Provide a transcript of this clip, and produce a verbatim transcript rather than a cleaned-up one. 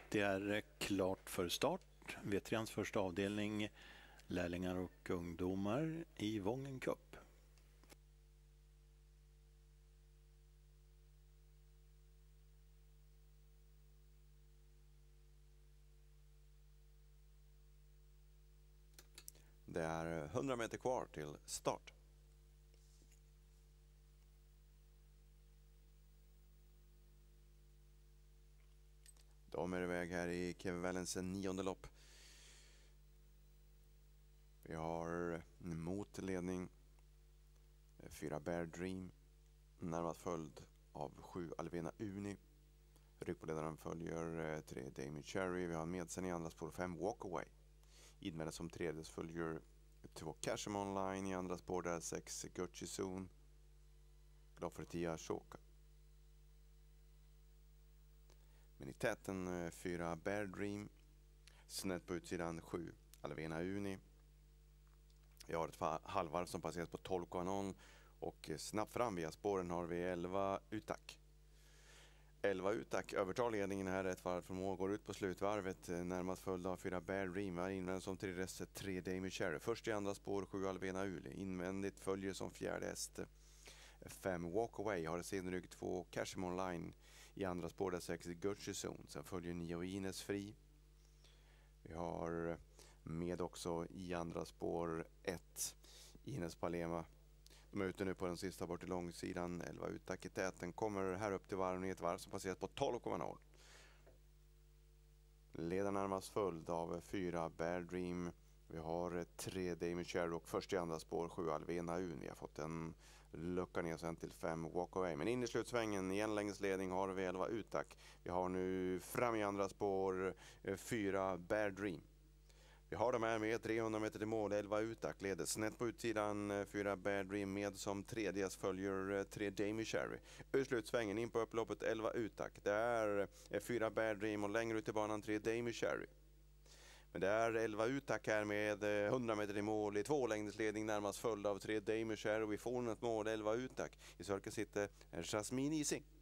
Det är klart för start. V treans första avdelning, lärlingar och ungdomar i Wången Cup. Det är hundra meter kvar till start. De är iväg här i kvällens nionde lopp. Vi har mot ledning fyra Bear Dream, närmast följd av sju Alvena Uni. Ryggpåledaren följer tre Damien Cherry. Vi har medsen i andra spår fem Walkaway. Invändigt som tredje följer två Casham Online, i andra spår där sex Gucci Zone. Glad för tio Ashoka. Men i täten fyra Bear Dream. Snett på utsidan sju Alvena Uni. Vi har ett halvvarv som passeras på tolv komma noll och snabbt fram via spåren har vi elva Utak. elva Utak övertar ledningen här ett varv från mål, går ut på slutvarvet, närmast följd av fyra Bear Dream. Här invändigt som tredje häst tre Damien Cherry. Först i andra spår sju Alvena Uli. Invändigt följer som fjärde häst fem Walkaway. Har sin rygg två Casham Online. I andra spår där sex Gucci Zone. Sen följer nio Ines Fri. Vi har med också i andra spår ett Ines Palema. De är ute nu på den sista bort i långsidan. elva Utak i täten kommer här upp till varv i ett varv som passeras på tolv komma noll. Leder närmast följd av fyra Bear Dream. Vi har tre Damien Cherry och först i andra spår sju Alvena Un. Vi har fått en lucka ner sen till fem Walkaway. Men in i slutsvängen igen längs ledning har vi elva Utak. Vi har nu fram i andra spår fyra Bear Dream. Vi har dem här med trehundra meter till mål. elva Utak leder snett på utsidan. fyra Bear Dream med som tredje följer tre Damien Cherry. Ur slutsvängen in på upploppet elva Utak. Det är fyra Bear Dream och längre ut i banan tre Damien Cherry. Men det är elva Utak här med hundra meter till mål i två längdesledning, närmast följd av tre Damien Cherry. Vi får ett mål elva Utak. I cirkeln sitter Jasmine Ising.